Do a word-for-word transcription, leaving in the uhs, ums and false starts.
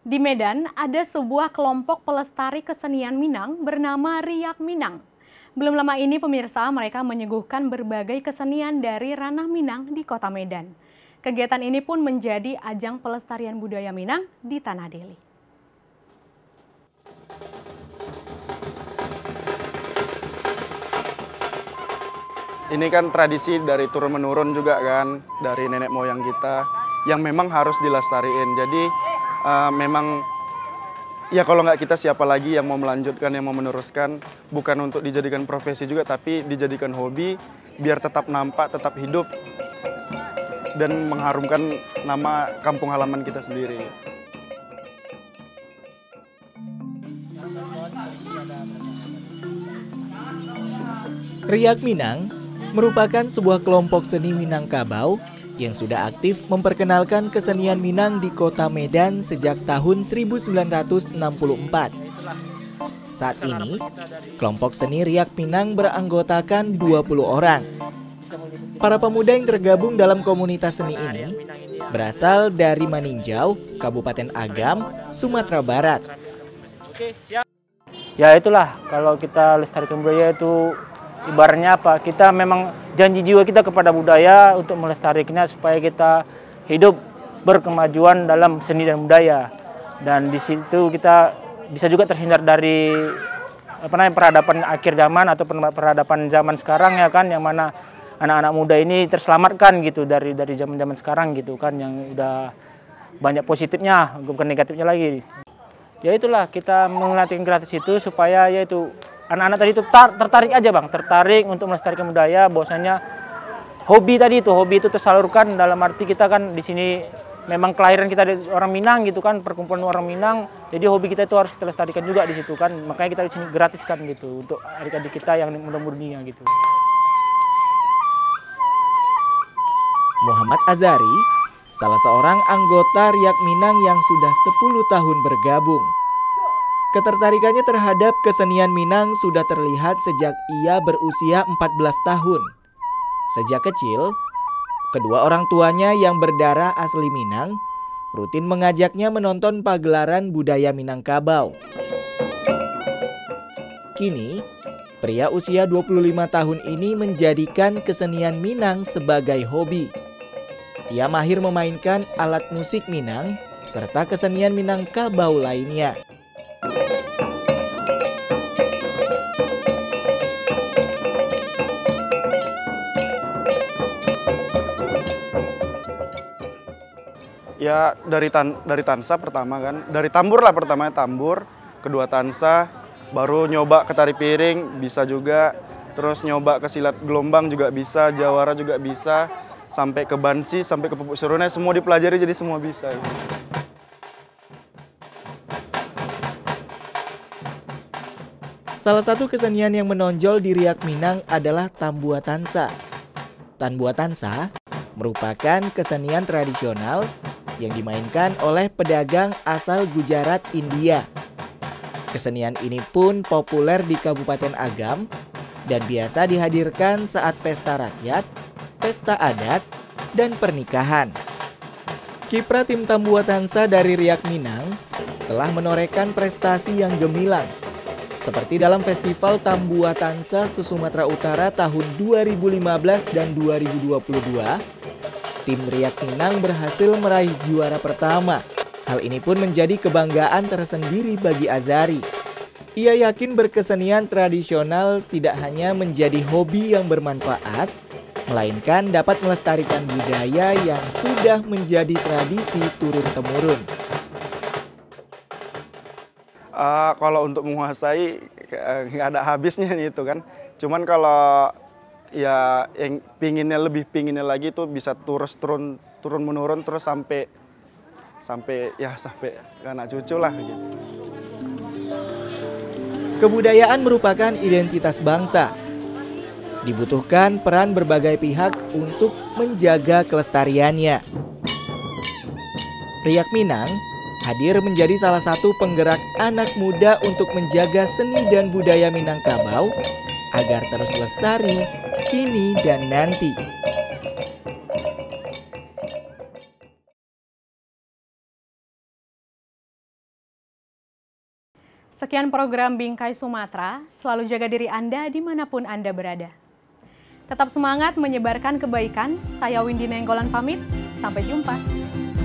Di Medan, ada sebuah kelompok pelestari kesenian Minang bernama Riak Minang. Belum lama ini pemirsa, mereka menyuguhkan berbagai kesenian dari ranah Minang di kota Medan. Kegiatan ini pun menjadi ajang pelestarian budaya Minang di Tanah Deli. Ini kan tradisi dari turun-menurun juga kan, dari nenek moyang kita, yang memang harus dilestariin. Jadi uh, memang, ya kalau nggak kita siapa lagi yang mau melanjutkan, yang mau meneruskan, bukan untuk dijadikan profesi juga, tapi dijadikan hobi, biar tetap nampak, tetap hidup, dan mengharumkan nama kampung halaman kita sendiri. Riak Minang merupakan sebuah kelompok seni Minangkabau yang sudah aktif memperkenalkan kesenian Minang di kota Medan sejak tahun seribu sembilan ratus enam puluh empat. Saat ini, kelompok seni Riak Minang beranggotakan dua puluh orang. Para pemuda yang tergabung dalam komunitas seni ini berasal dari Maninjau, Kabupaten Agam, Sumatera Barat. Ya itulah, kalau kita lestarikan budaya itu ibaratnya apa? Kita memang janji jiwa kita kepada budaya untuk melestarikannya supaya kita hidup berkemajuan dalam seni dan budaya. Dan di situ kita bisa juga terhindar dari apa namanya peradaban akhir zaman atau peradaban zaman sekarang ya kan, yang mana anak-anak muda ini terselamatkan gitu dari dari zaman-zaman sekarang gitu kan, yang udah banyak positifnya bukan negatifnya lagi. Ya itulah, kita melatih gratis itu supaya yaitu anak-anak tadi itu tertarik aja bang, tertarik untuk melestarikan budaya. Bahwasanya hobi tadi itu, hobi itu tersalurkan dalam arti kita kan di sini memang kelahiran kita dari orang Minang gitu kan, perkumpulan orang Minang. Jadi hobi kita itu harus kita lestarikan juga di situ kan. Makanya kita di sini gratiskan gitu untuk adik-adik kita yang muda-mudinya gitu. Muhammad Azari, salah seorang anggota Riak Minang yang sudah sepuluh tahun bergabung. Ketertarikannya terhadap kesenian Minang sudah terlihat sejak ia berusia empat belas tahun. Sejak kecil, kedua orang tuanya yang berdarah asli Minang rutin mengajaknya menonton pagelaran budaya Minangkabau. Kini, pria usia dua puluh lima tahun ini menjadikan kesenian Minang sebagai hobi. Ia mahir memainkan alat musik Minang serta kesenian Minangkabau lainnya. Ya dari tan dari tansa pertama kan, dari tambur lah pertamanya tambur, kedua tansa, baru nyoba ke tari piring bisa juga, terus nyoba ke silat gelombang juga bisa, jawara juga bisa, sampai ke bansi, sampai ke pupuk serunai, semua dipelajari jadi semua bisa. Salah satu kesenian yang menonjol di Riak Minang adalah Tambua Tansa. Tambua Tansa merupakan kesenian tradisional yang dimainkan oleh pedagang asal Gujarat, India. Kesenian ini pun populer di Kabupaten Agam dan biasa dihadirkan saat pesta rakyat, pesta adat, dan pernikahan. Kiprah tim Tambua Tansa dari Riak Minang telah menorehkan prestasi yang gemilang, seperti dalam Festival Tambua Tansa se-Sumatera Utara tahun dua ribu lima belas dan dua ribu dua puluh dua, tim Riak Minang berhasil meraih juara pertama. Hal ini pun menjadi kebanggaan tersendiri bagi Azari. Ia yakin berkesenian tradisional tidak hanya menjadi hobi yang bermanfaat, melainkan dapat melestarikan budaya yang sudah menjadi tradisi turun-temurun. Uh, kalau untuk menguasai nggak ada habisnya nih itu kan. Cuman kalau ya yang pinginnya lebih pinginnya lagi itu bisa terus turun turun menurun terus sampai sampai ya sampai anak cucu lah gitu. Kebudayaan merupakan identitas bangsa. Dibutuhkan peran berbagai pihak untuk menjaga kelestariannya. Riak Minang hadir menjadi salah satu penggerak anak muda untuk menjaga seni dan budaya Minangkabau agar terus lestari kini dan nanti. Sekian program Bingkai Sumatera, selalu jaga diri Anda dimanapun Anda berada. Tetap semangat menyebarkan kebaikan, saya Windy Nenggolan pamit, sampai jumpa.